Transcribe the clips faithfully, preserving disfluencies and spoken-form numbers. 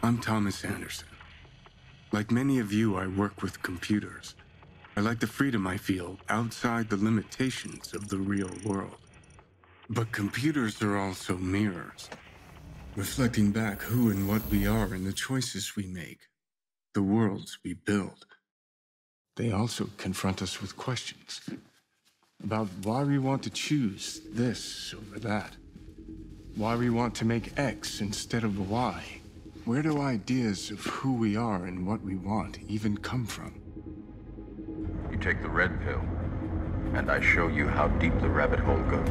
I'm Thomas Anderson. Like many of you, I work with computers. I like the freedom I feel outside the limitations of the real world. But computers are also mirrors, reflecting back who and what we are and the choices we make, the worlds we build. They also confront us with questions about why we want to choose this over that, why we want to make X instead of Y. Where do ideas of who we are and what we want even come from? You take the red pill, and I show you how deep the rabbit hole goes.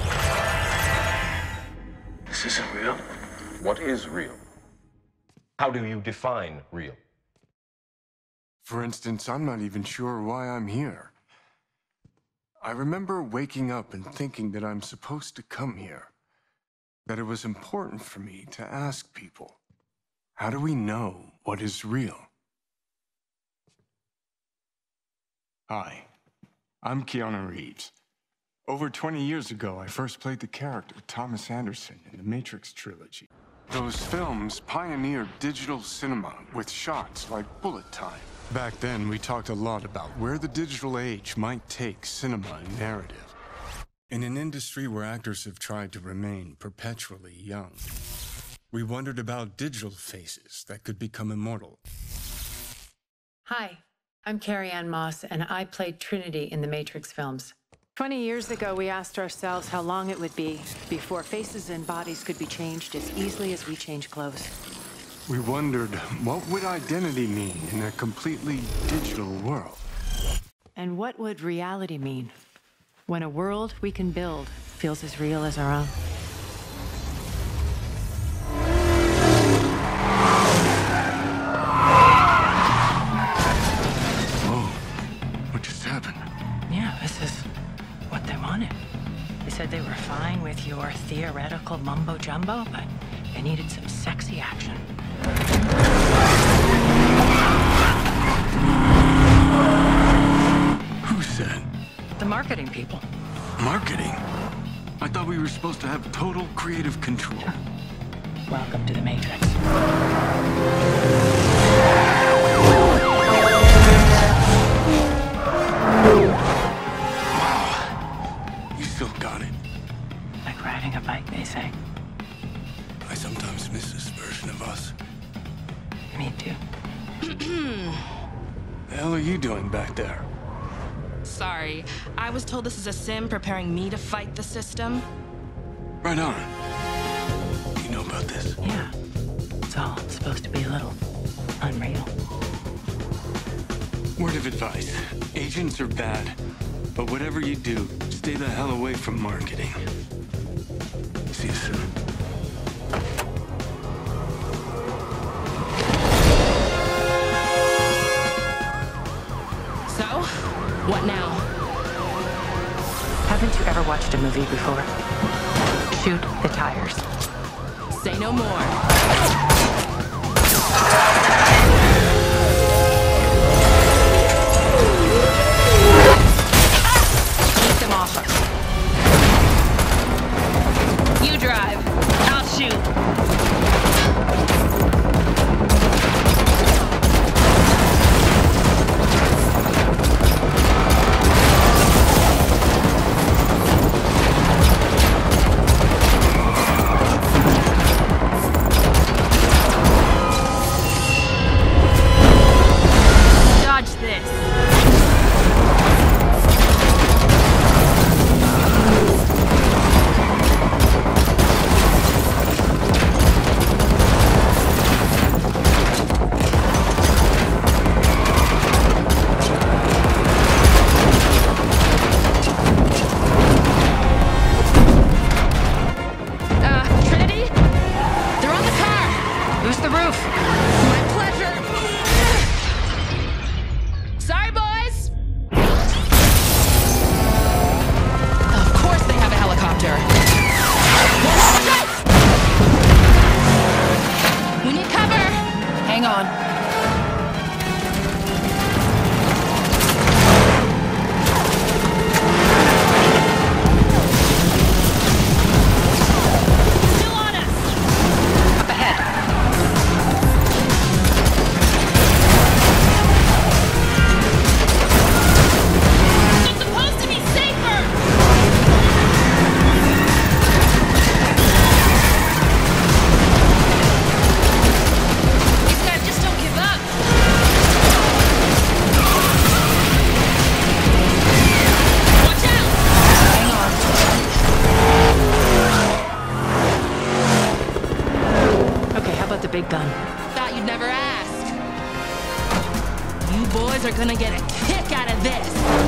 This isn't real. What is real? How do you define real? For instance, I'm not even sure why I'm here. I remember waking up and thinking that I'm supposed to come here, that it was important for me to ask people, how do we know what is real? Hi, I'm Keanu Reeves. Over twenty years ago, I first played the character Thomas Anderson in the Matrix trilogy. Those films pioneered digital cinema with shots like bullet time. Back then, we talked a lot about where the digital age might take cinema and narrative. In an industry where actors have tried to remain perpetually young, we wondered about digital faces that could become immortal. Hi, I'm Carrie Ann Moss, and I played Trinity in the Matrix films. Twenty years ago, we asked ourselves how long it would be before faces and bodies could be changed as easily as we change clothes. We wondered, what would identity mean in a completely digital world? And what would reality mean when a world we can build feels as real as our own? Whoa, what just happened? Yeah, this is what they wanted. They said they were fine with your theoretical mumbo-jumbo, but they needed some sexy action. Who said? The marketing people. Marketing? I thought we were supposed to have total creative control. Welcome to the Matrix. Wow. You still got it. Like riding a bike, they say. I sometimes miss this version of us. Me too. The hell are you doing back there? Sorry, I was told this is a sim preparing me to fight the system. Right on. You know about this? Yeah. It's all supposed to be a little unreal. Word of advice. Agents are bad. But whatever you do, stay the hell away from marketing. See you soon. What now? Haven't you ever watched a movie before? Shoot the tires. Say no more. Keep them off us. You drive. I'll shoot. boys are gonna get a kick out of this.